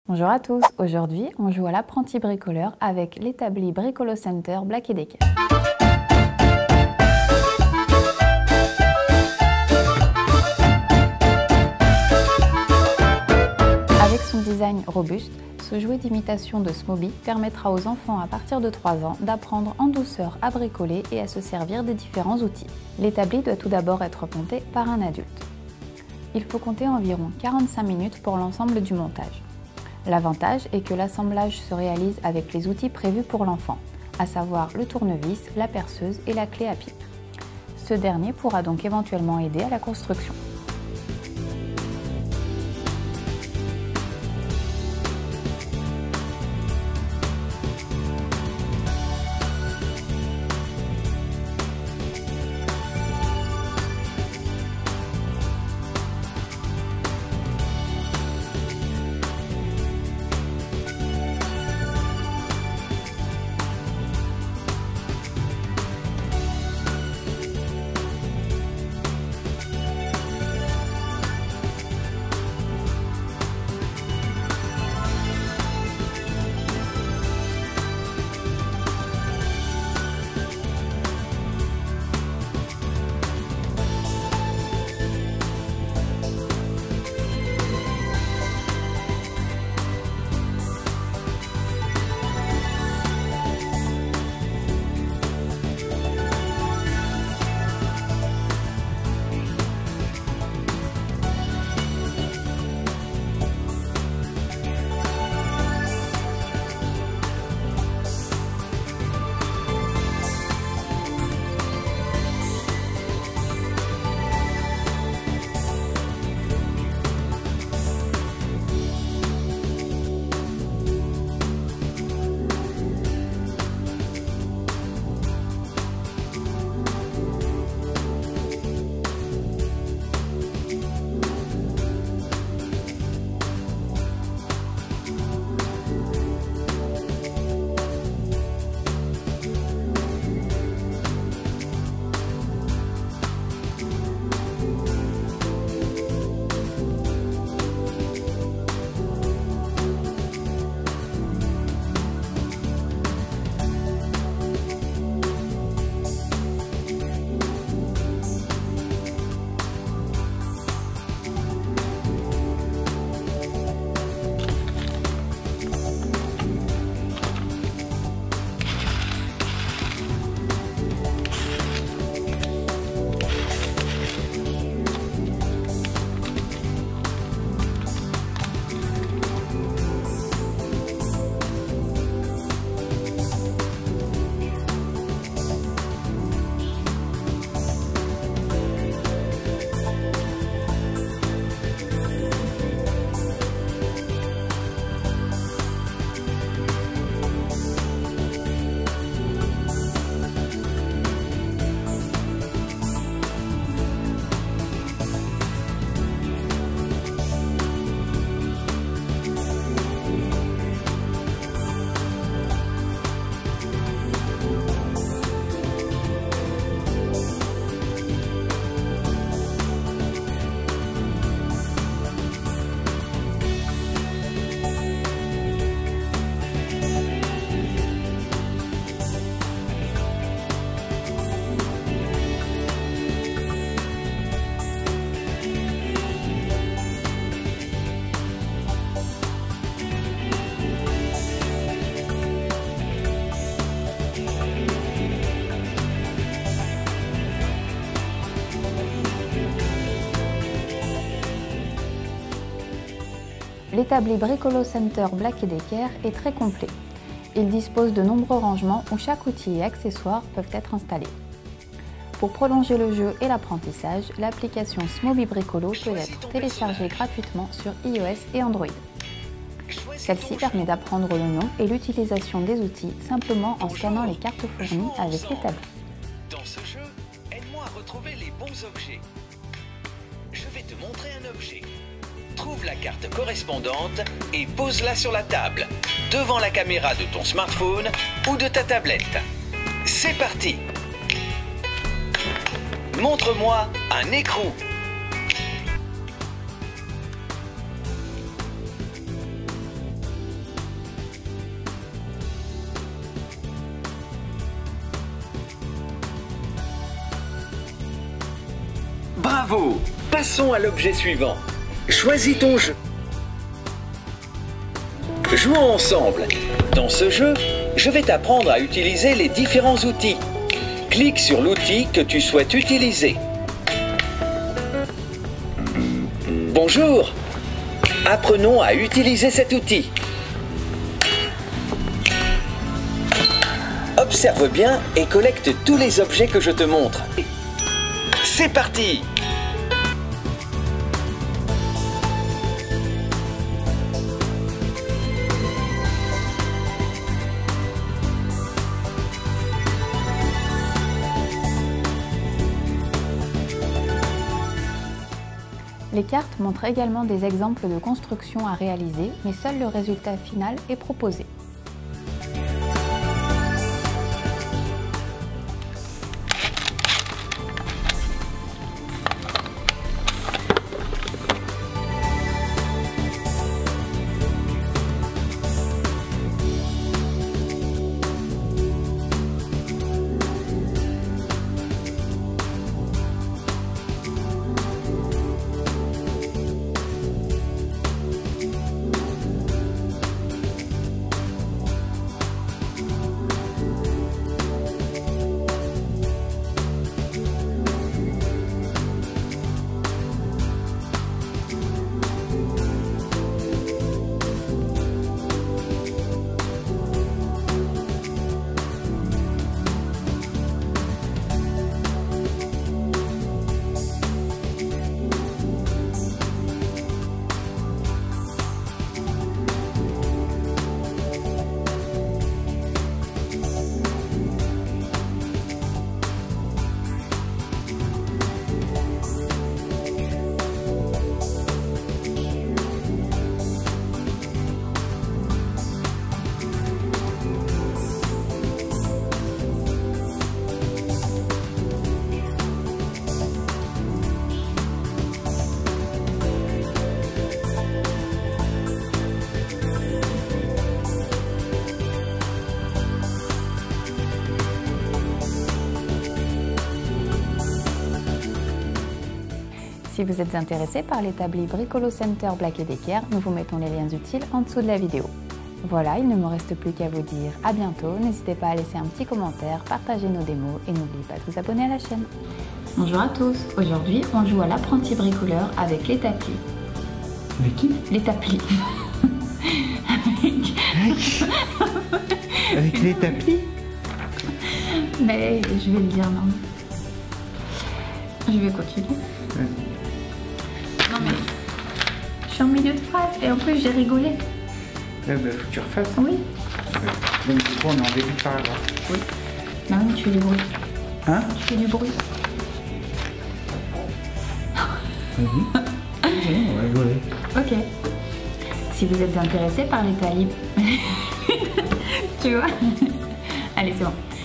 Bonjour à tous, aujourd'hui on joue à l'apprenti bricoleur avec l'établi Bricolo Center Black & Decker. Avec son design robuste, ce jouet d'imitation de Smoby permettra aux enfants à partir de 3 ans d'apprendre en douceur à bricoler et à se servir des différents outils. L'établi doit tout d'abord être monté par un adulte. Il faut compter environ 45 minutes pour l'ensemble du montage. L'avantage est que l'assemblage se réalise avec les outils prévus pour l'enfant, à savoir le tournevis, la perceuse et la clé à pipe. Ce dernier pourra donc éventuellement aider à la construction. L'établi Bricolo Center Black & Decker est très complet. Il dispose de nombreux rangements où chaque outil et accessoire peuvent être installés. Pour prolonger le jeu et l'apprentissage, l'application Smoby Bricolo peut être téléchargée gratuitement sur iOS et Android. Celle-ci permet d'apprendre le nom et l'utilisation des outils simplement en scannant les cartes fournies avec l'établi. Dans ce jeu, aide-moi à retrouver les bons objets. Je vais te montrer un objet. Trouve la carte correspondante et pose-la sur la table, devant la caméra de ton smartphone ou de ta tablette. C'est parti! Montre-moi un écrou. Bravo! Passons à l'objet suivant. Choisis ton jeu. Jouons ensemble. Dans ce jeu, je vais t'apprendre à utiliser les différents outils. Clique sur l'outil que tu souhaites utiliser. Bonjour! Apprenons à utiliser cet outil. Observe bien et collecte tous les objets que je te montre. C'est parti! Les cartes montrent également des exemples de constructions à réaliser, mais seul le résultat final est proposé. Si vous êtes intéressé par l'établi Bricolo Center Black & Decker, nous vous mettons les liens utiles en dessous de la vidéo. Voilà, il ne me reste plus qu'à vous dire à bientôt. N'hésitez pas à laisser un petit commentaire, partager nos démos et n'oubliez pas de vous abonner à la chaîne. Bonjour à tous, aujourd'hui on joue à l'apprenti bricoleur avec l'établi. Avec qui? L'établi. Avec l'établi? Mais je vais le dire, non. Je vais continuer. Non mais, je suis en milieu de phrase et en plus j'ai rigolé. Bah, faut que tu refasses. Oui. Donc du coup on est en début de paragraphe. Oui. Non mais tu fais du bruit. Hein? Tu fais du bruit. Vas-y. On va rigoler. Ok. Si vous êtes intéressé par les talibs, tu vois. Allez, c'est bon.